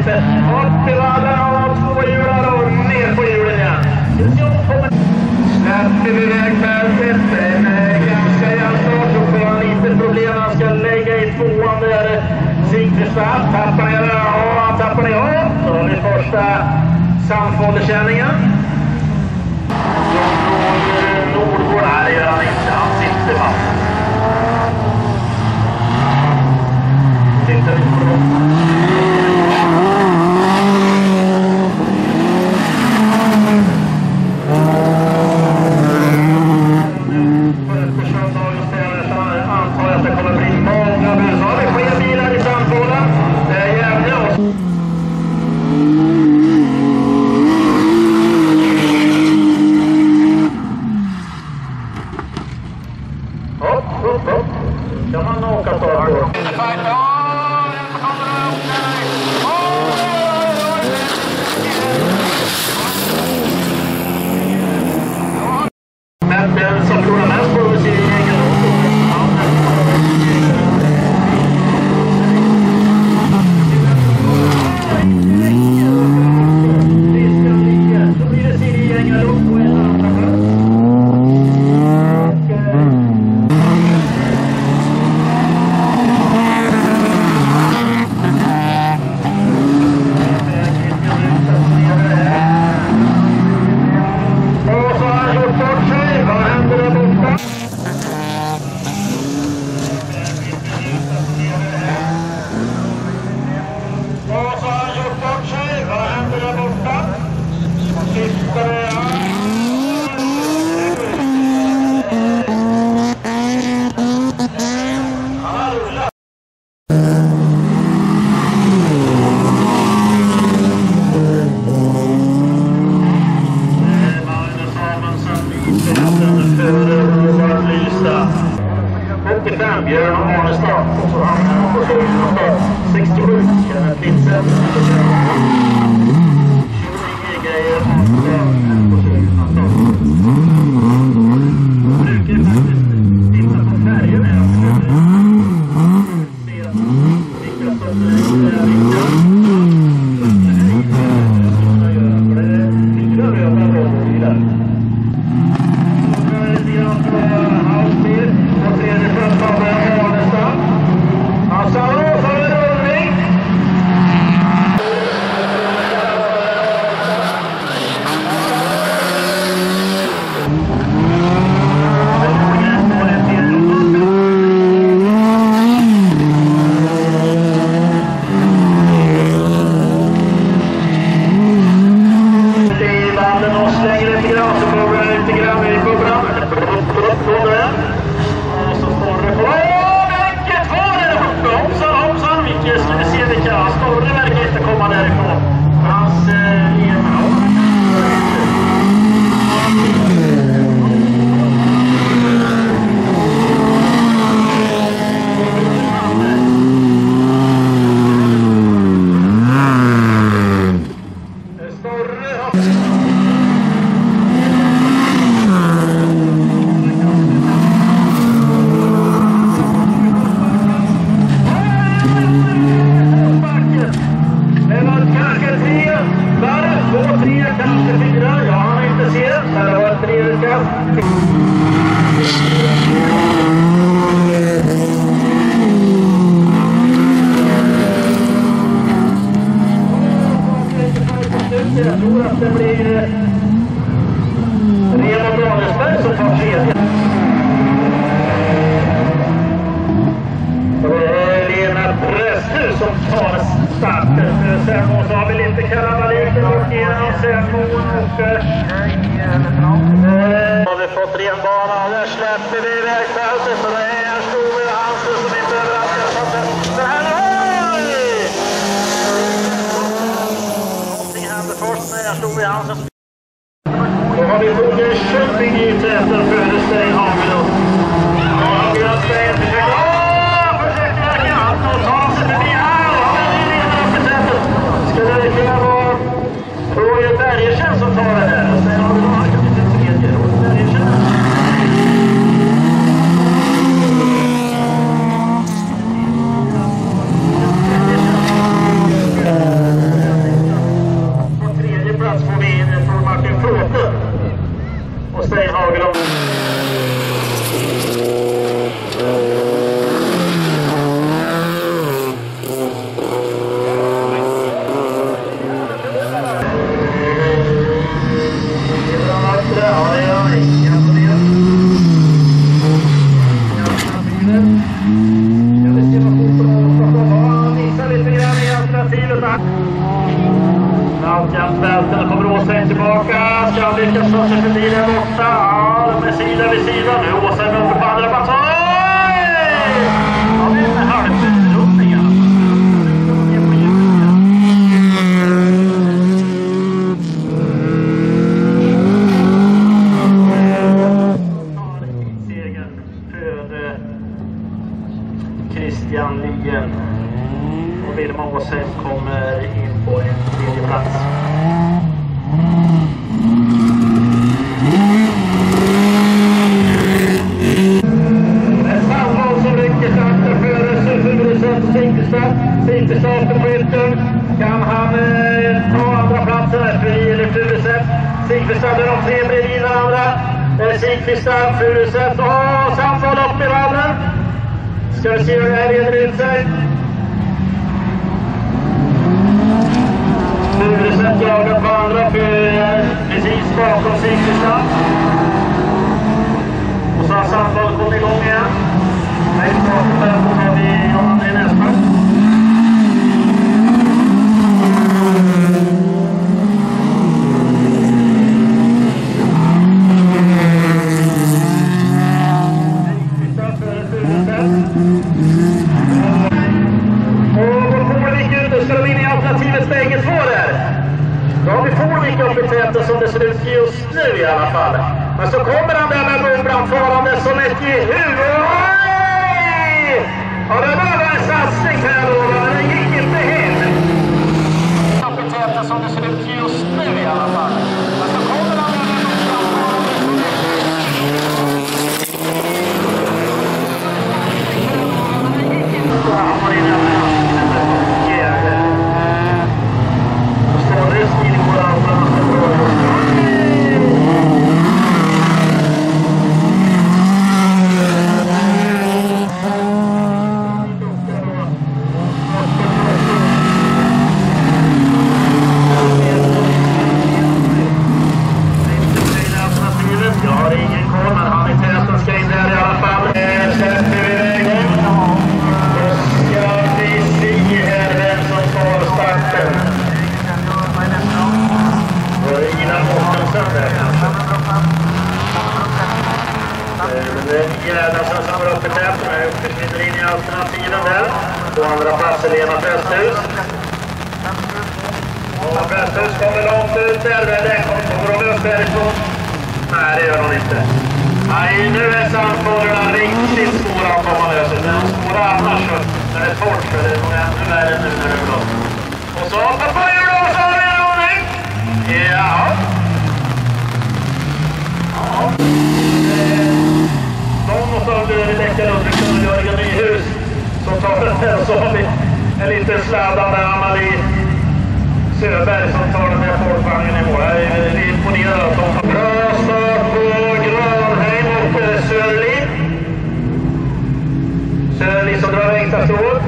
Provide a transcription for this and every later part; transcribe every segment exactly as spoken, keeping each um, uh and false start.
släppet. Upp till vallarna och två hjular och ner på hjulen igen. Släpper vi vägfältet. En ganska jämnt start. Så får han lite problem. Han ska lägga i tvåan där. Sigfridsson tappar ner där. Ja, han tappar ner. Ja, så har vi första samfållerkänningen. Nordgård. Nej, det gör han inte. Han sitter fast. Sitter inte på dem. Kan man åka på det? Men den som tror mest på sin egen då blir det sin egen lopp på en annan plats. åttiofem Björn och Arnestad och så hamnar på sextiosju Kenneth Lindsen. Inga grejer på brukar faktiskt titta på färger när jag se vilka som är viktiga. För det är fyra röda rollbilar. Jag tror att det blir Rena Danesberg som tar tredje. Det är Lena Pressner som tar starten. Sen så har vi lite kalabaliken och genom Sämon och har vi fått renbana och där släpper vi vägfältet så det är en stor Hansen som inte överraskar. Så här har vi! Någonting hände först när jag stod i Hansen. Då har vi fått en Köping i täten för Sten Hagelund. Ja, Hagelund säger till sig. Åh, försöker verka allt och ta sig förbi här. Ja, men det är redan upp i täten. Skulle det kunna vara Roger Bergersen som tar det här? Och sen har vi då Hagelund i tredje. Roger Bergersen. lyckas ta sig förbi där borta. Ja, de är sida vid sida nu. Och sen uppe på andra plats. Oj! Ja, det är en halvrullning i alla fall. Christian Lien och Wilma Åsheim kommer in på en tredje plats. En samtal som rycker sakta före Furuset och Zinkestad. Zinkestad på skylten. Kan han eh, ta andra platsen efter eller Furuset? Zinkestad är de tre bredvid varandra. Eh, Zinkestad, Furuset och samtal upp i vallen. Ska vi se hur det här leder ut sig. Furuset jagar på andra för precis bakom Zinkestad. Och så har samtalet kommit igång igen. Nej, bakom där får vi Johan i nästa. Som det ser ut just nu i alla fall. Men så kommer han där med bubblan farande som ett gehur. Ja, det var en satsning här då, men det gick inte hem. Som det ser ut just nu i alla fall. Men så kommer han där med bubblan farande som ett Gerhardsson som går upp i tätt och försvinner in i alternativen där. På andra plats är Lena Presthus. Och Presthus kommer långt ut där. Den kommer de upp därifrån. Nej, det gör de inte. Nej, nu är samfårorna riktigt svåra att komma lösa. Den är svåra annars så den är torrt för det är nog ännu värre nu när det är blått. Och så på hjul och så har vi en ordning. Ja. Ja. Någon och så har vi Rebecka Ludvigsson och Jörgen Nyhus som tar den här och så har vi en liten sladdande Amalie Söberg som tar den här folkvagnen i mål. Jag är imponerad av dem. Bra start på Granheim och Söderli. Söderli som drar längsta strået.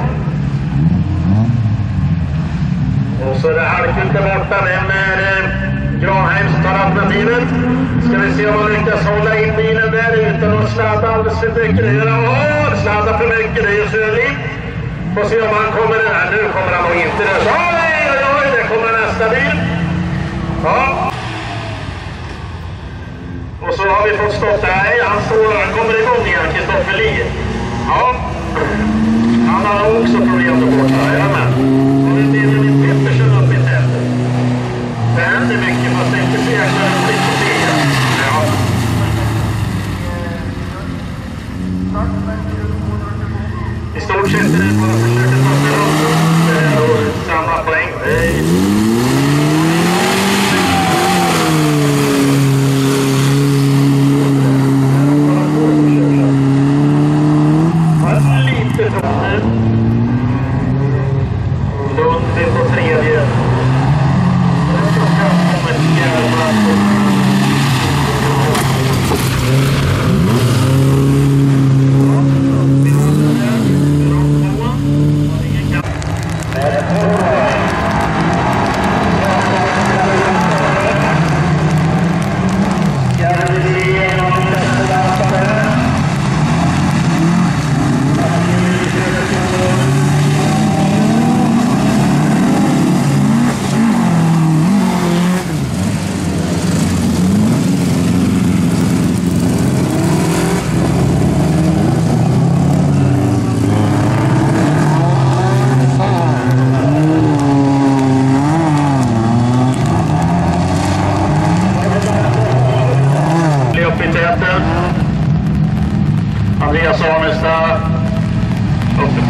Och så är det halvkult där borta. Vem är Granheim som tar alternativet? Ska vi se om man lyckas hålla in bilen där utan att sladda alldeles för mycket. Det gör han. Åh, sladda för mycket. Det är ju Söderli. Får se om han kommer där. Nu kommer han nog inte där. Oj, oj, oj. Det kommer nästa bil. Ja. Och så har vi fått stopp där. Han, står, han kommer igång igen, Kristoffer Lie. Ja. Han har också problem där borta. Jajamän. Och det blir en Pettersson upp i tätet. Det händer mycket fast det inte så jäkla roligt att se. Ja. I stort sett är det bara försöka ta sig runt och samla poäng. Lite från nu. Lund på tredje.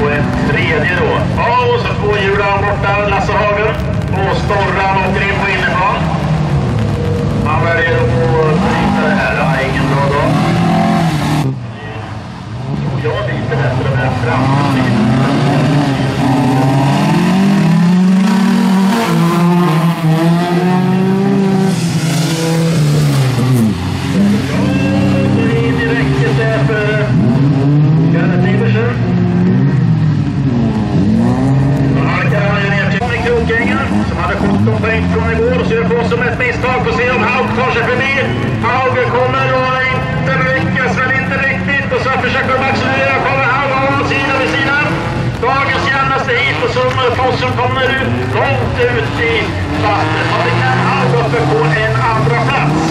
på ett tredje då. Ja, och så två hjular borta, Lasse Hagen. Och Storran åker in på innerplan. Han väljer att bryta det här. Ja, ingen bra dag. Jag är lite bättre med den framtiden. Som ett misstag på sig om Haug tar sig förbi. Haug kommer och inte lyckas väl inte riktigt och så försöker de accelerera. Kommer Haug av sidan vid sidan. Dagens jämnaste hit och som Fossum kommer ut långt ut i vattnet. Har vi kan Haug uppe på en andra plats.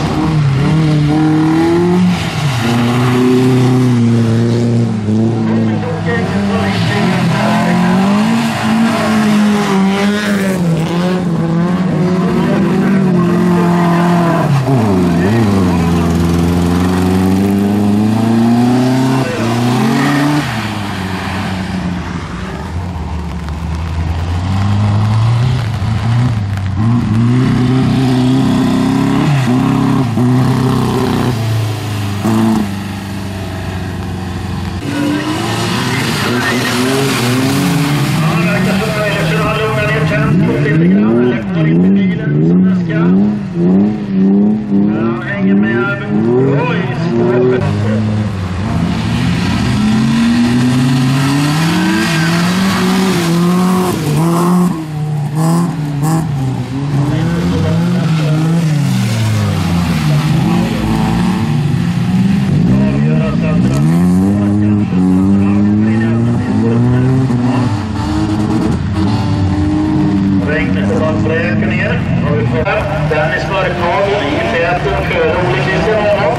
Dennis Mörkhagen i täten före Ole Christian Arnold.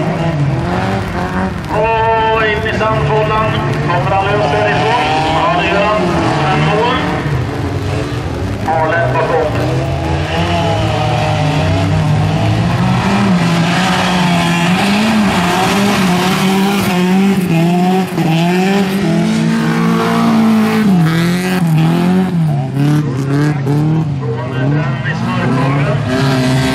Och in i sandfållan. Kommer han lösa därifrån? Ja, det gör han. En mål. Arlen bakom. Dennis Mörkhagen.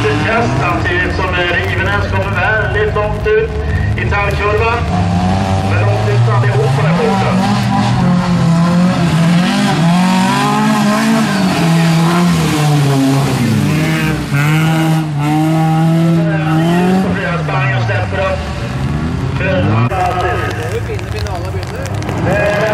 test samtidigt som Rivenäs kommer väldigt långt ut i tallkurvan. Men långt ut allihopa där borta. Ljus på flera spang och släpper upp. Nu finner vi alla bilder.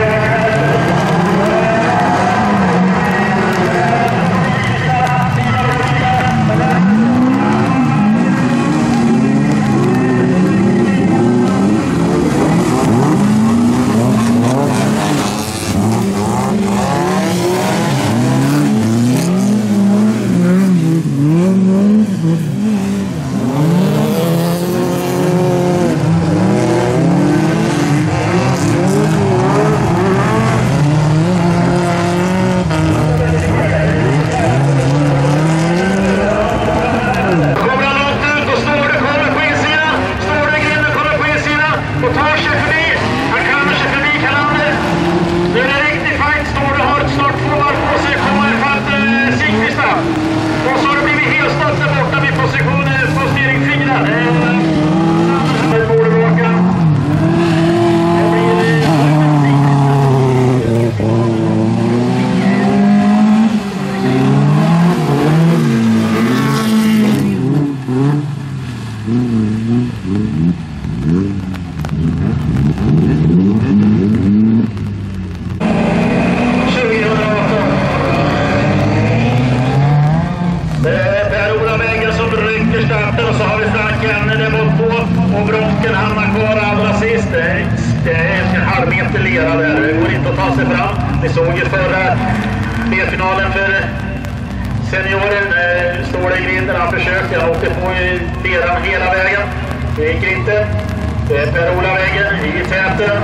Ni såg ju förra B-finalen för senioren. Eh, står det i grinden, han försökte. Han åkte på leran hela vägen. Det gick inte. Det är Per-Ola vägen i täten.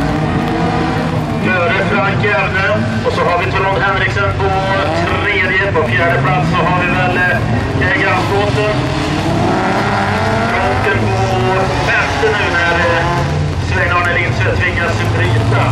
Före Frank Järne. Och så har vi Trond Henriksen på tredje. På fjärde plats så har vi väl eh, Granskåten. Ronken på femte nu när eh, Sven-Arne Lindsö tvingas bryta.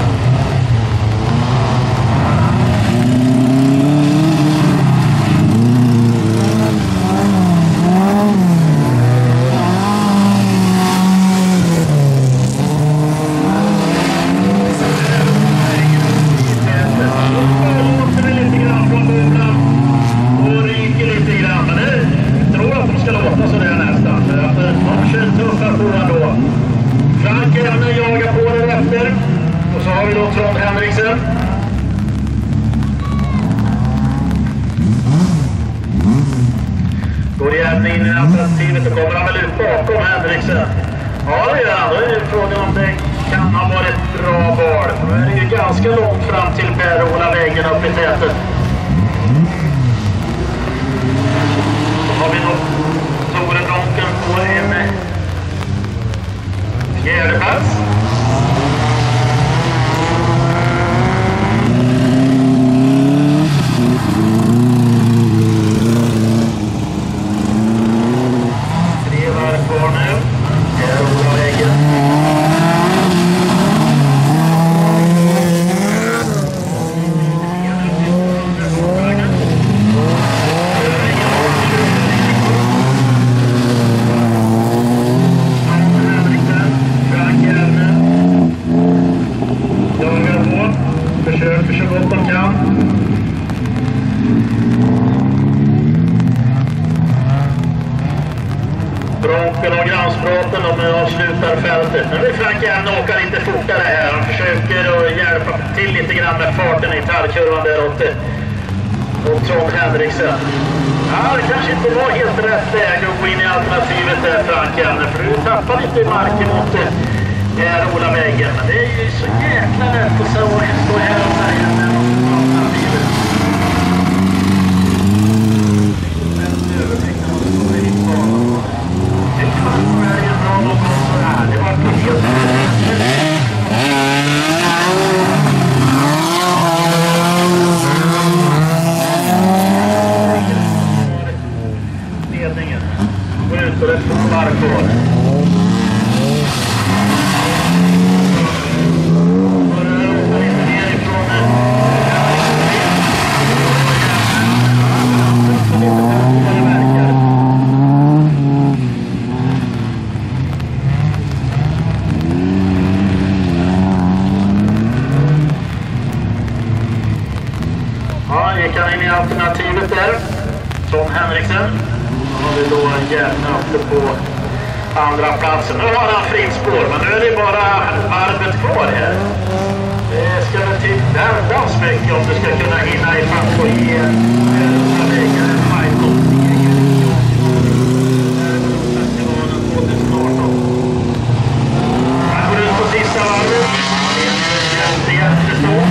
Trond Henriksen. Går igen in i alternativet, då kommer han väl ut bakom Henriksen. Ja, det gör han. Då är det frågan om det kan ha varit ett bra val. Nu är det ju ganska långt fram till Per-Ola väggen upp i tätet. Så har vi nog Tore Bronken på en fjärde plats. Bronken och Granskåten, de avslutar fältet. Nu vill Frank Järne åka lite fortare här. Han försöker att hjälpa till lite grann med farten i tallkurvan där åt, åt Trond Henriksen. Ja, det kanske inte var helt rätt läge att gå in i alternativet där, Frank Järne. För du tappar lite mark emot Per-Ola väggen. Men det är ju så jäkla lätt att stå här och säga med alternativet. Ledningen går ut och det får varv kvar. Och det är lite nerifrån in i alternativet där. Tom Henriksen. Då har vi då Järna uppe på andra platsen. Nu har han fritt spår, men nu är det bara varvet kvar här. Det ska väl till vändans mycket om du ska kunna hinna i fatt och ge några vägar en fight om festivalen tjugoarton. Här går ut på sista varvet. Det är jättestort.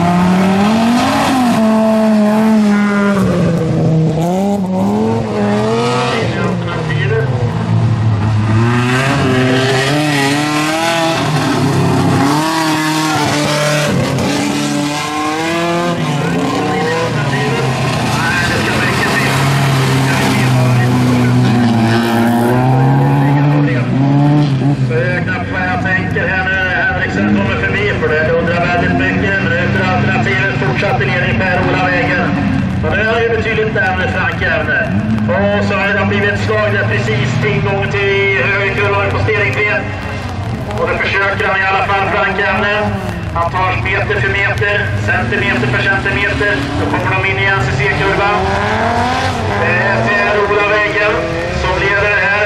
Och så har det blivit ett slag där precis ingång till högerkurvan på stering tre. Och då försöker han i alla fall Frank Evne. Han tar meter för meter, centimeter för centimeter. Då kommer de in i N C C-kurvan. Det är Per-Ola Väggen som leder det här.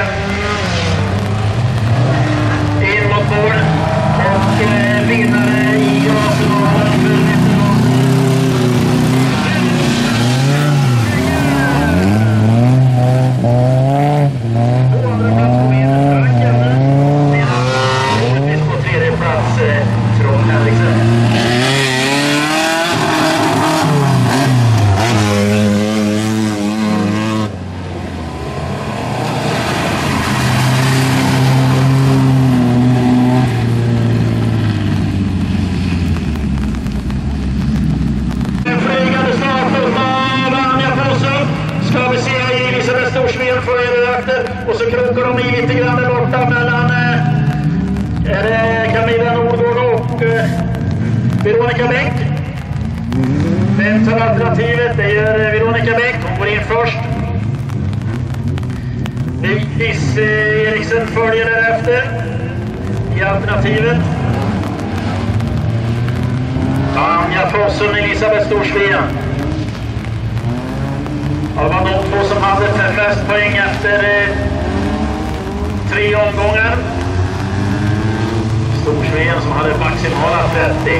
In mot mål. Och eh, vinnare i Arsenalen för och så krokar de i lite grann där borta mellan eh, är det Camilla Nordgård och eh, Veronica Bäck. Vem tar alternativet? Det gör eh, Veronica Bäck. Hon går in först. Nils eh, Eriksen följer därefter i alternativet. Anja Fossen och Elisabeth Storsveen. Ja, det var de två som hade flest poäng efter eh, tre omgångar. Storsveen som hade maximala trettio.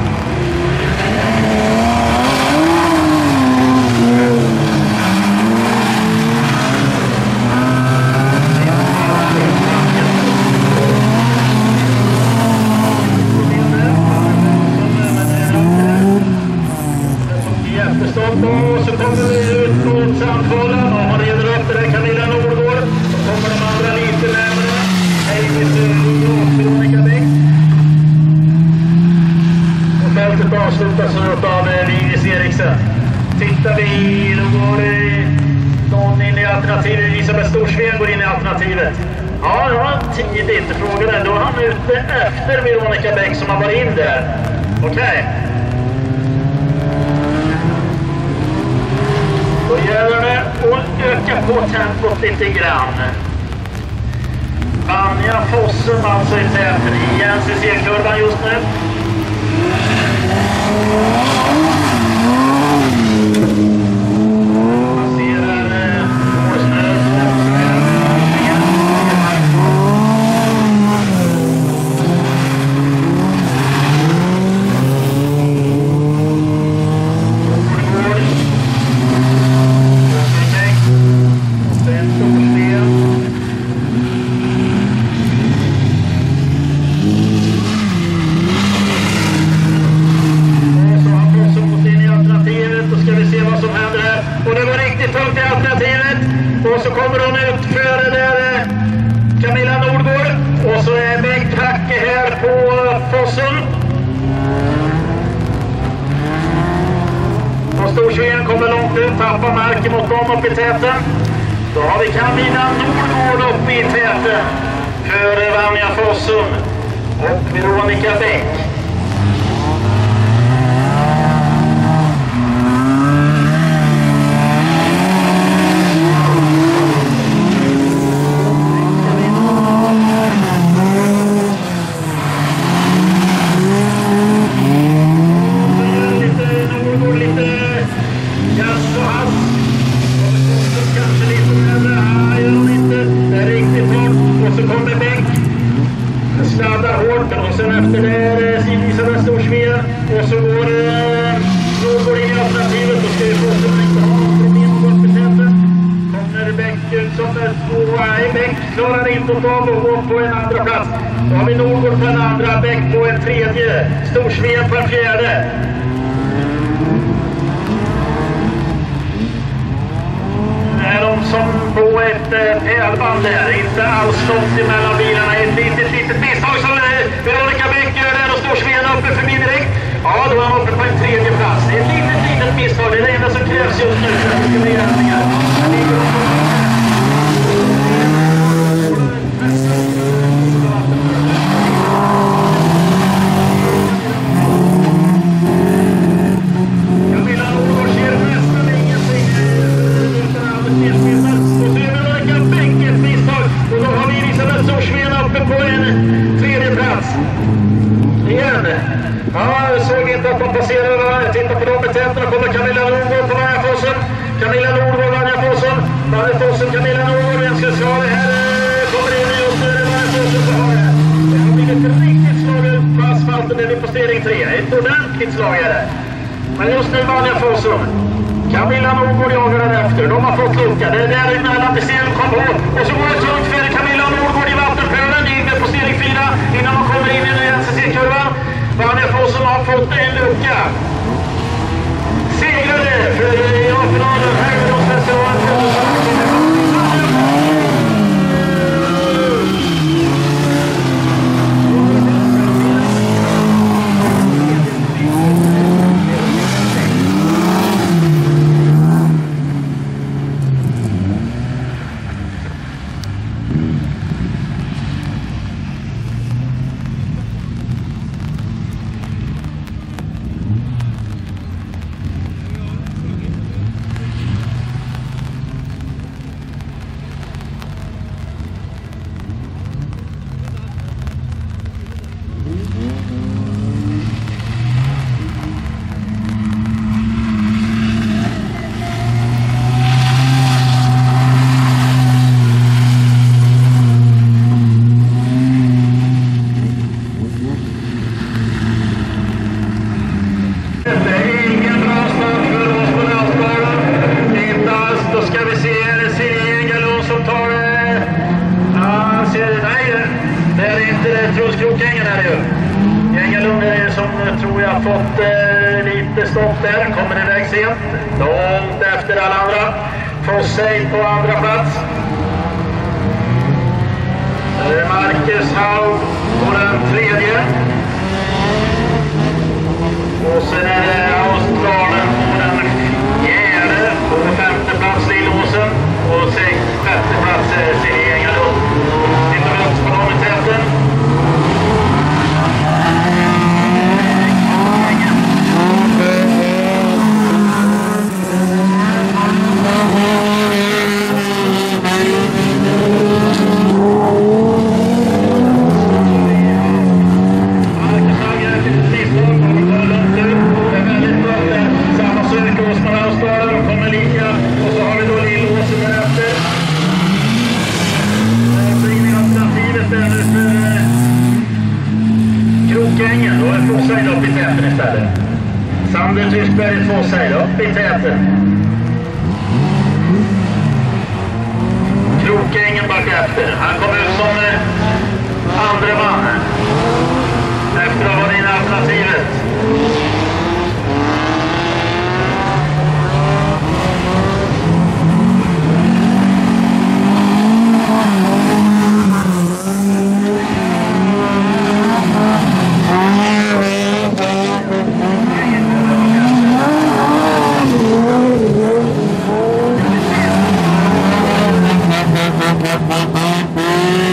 Och så kommer vi ut mot Sandfållan och man reder upp det där Camilla Nordgård. Så kommer de andra lite närmare. Eivit och Veronica Bäck. Och fältet avslutas av Vigdis Eriksen. Tittar vi, då går någon in i alternativet. Elisabeth Storsveen går in i alternativet. Ja, det var tidigt. Frågan är, då är han ute efter Veronica Bäck som har varit in där. Okej. Okay. Då gäller det att öka på tempot lite grann. Anja Fossen alltså i täten i N C C-kurvan just nu. Passerar målsnöret. Och så kommer hon ut före där Camilla Nordgård. Och så är Bengt Hacke här på Fossen. Och Storsveen kommer långt ut, tappar marken mot dem upp i täten. Då har vi Camilla Nordgård uppe i täten före Vanja Fossen och Veronica Bäck. Ja, Bäck klarar inte att ta och på en andra plats. Då har vi Norgård på en andra, Bäck på en tredje, Storsved på en fjärde. Är de som på ett pärlband där, inte alls stopp mellan bilarna. Ett litet, litet misstag som Veronica Bäck gör där och Storsved uppe förbi direkt. Ja, då är han uppe på en tredje plats. Det är ett litet, litet misstag. Det är det enda som krävs just nu för att det ska bli ändringar. Camilla Norgård på Vanjafossen. Camilla Norgård, Vanjafossen. Vanjafossen, Camilla Norgård. Jag ska svara här. Kommer in just nu. Vanjafossen så har det. Det har blivit ett riktigt slag ut på asfalten. Det är på stering tre. Ett ordentligt slag är det. Men just nu Vanjafossen. Camilla Norgård jagar den efter. De har fått lucka. Det är där emellan till stering kom på. Och så går det tungt för Camilla Norgård i vattenpölen. In med på stering fyra. Innan de kommer in i den N C C-kurvan. Vanjafossen har fått en lucka. Segrade för A-finalen här i Rosfestivalen. Fått eh, lite stopp där, kommer iväg sent, långt efter alla andra. Fossey på andra plats. Eh, Marcus Haug på den tredje. Och sen är det Australien på den fjärde. På femte plats Lillåsen. Och sex, sjätte plats är Silje Engelund. Tittar vi upp på dem i täten. Sander Tyskberg två sig upp i täten. Krokängen bak efter. Han kom ut som eh, andra man. Efter att ha varit in alternativet. Bye.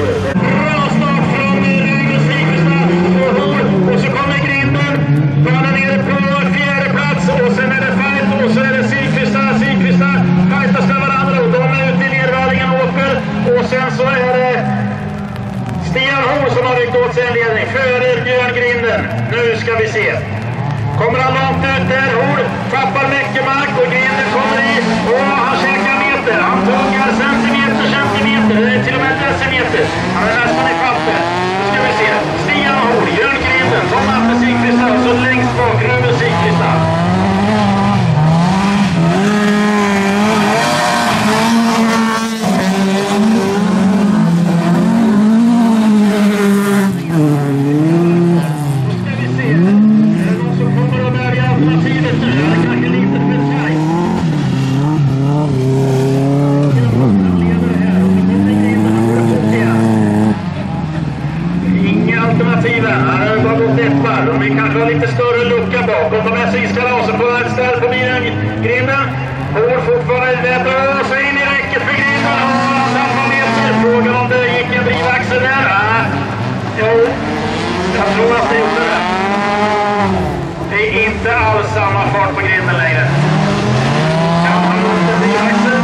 Bra start från Ryggen Sigfridsson och Hård. Och så kommer grinden. Han är nere på fjärde plats. Och sen är det fight. Och så är det Sigfridsson. Sigfridsson fightas med varandra. Och de är ute i nedvallningen och åker. Och sen så är det Stian Hård som har ryckt åt sig en ledning. Före Björn Grinden. Nu ska vi se. Kommer han långt ut där. Hård tappar mycket mark och Grinden kommer i. Och han käkar meter. Han tuggar centimeter, centimeter. Det är till och med decimeter. Han är nästan i papper. Nu ska vi se. Stian Hård, Björn Grinden, Tom Atte Sigfridsson och så längst bak Ruben Sigfridsson. Inte alls samma fart på grinden längre. Kan han låta bli axeln?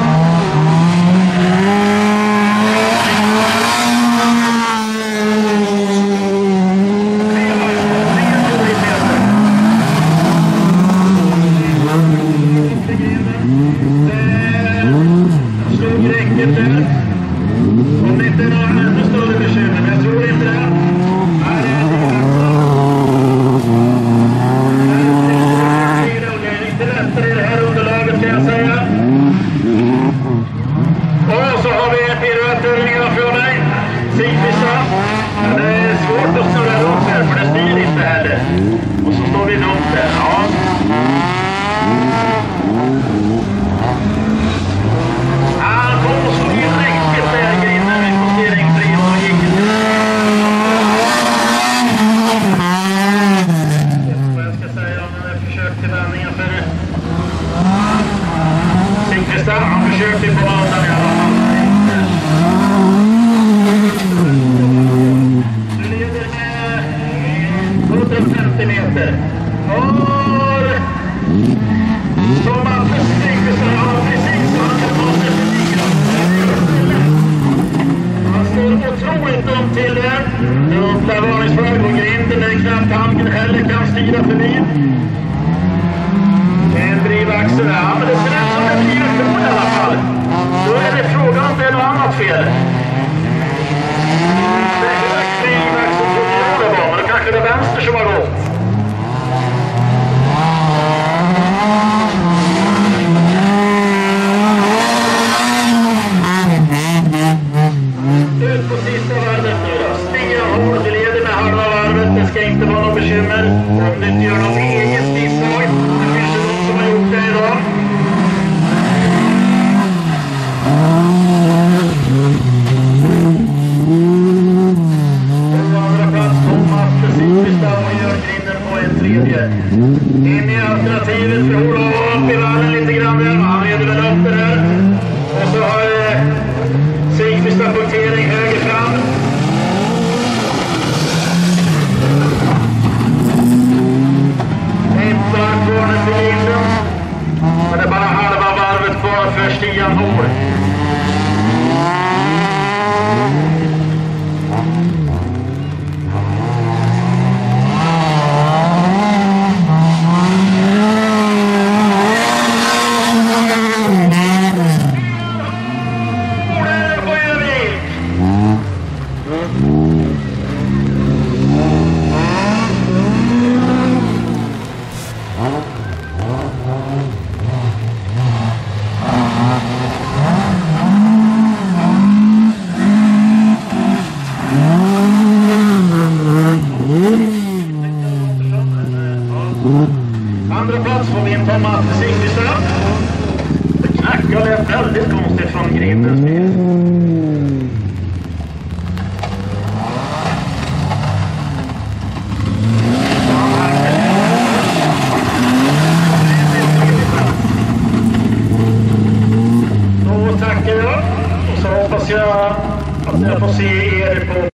Slog räcket där. Om det inte är några ännu större bekymmer, men jag tror inte det. Han försökte på banan i alla fall. Du leder med hundrafemtio meter. Och som att Sigfridsson har precis vad han har sig förbi. Han står otroligt dumt till det. Nu öppnar varningsflagg och grinden är knappt han heller kan styra förbi. En drivaxel här, men det ser ut som det blir ifrån i alla fall. Då är det frågan om det är något annat fel. Det är hög drivaxel som jag det var, men det kanske är det vänster som har gått. Ut på sista varvet nu då. Stian Hård leder med halva varvet, det ska inte vara något bekymmer. Om du inte gör något eget misstag. Som har gjort det idag. På andra plats Tom Atte Sigfridsson och Björn Grinden på en tredje. In i alternativet för Hård och upp i världen lite grann där. Han leder väl upp det här. Och så har eh, Sigfridsson punktering höger fram. Ett kvar nu för Grinden. Men det är bara halva varvet kvar för Stian Hård. Andra plats får vi en Tom Atte Sigfridsson. Det knackar lät väldigt konstigt från grindens bil. Då tackar jag och så hoppas jag att jag får se er på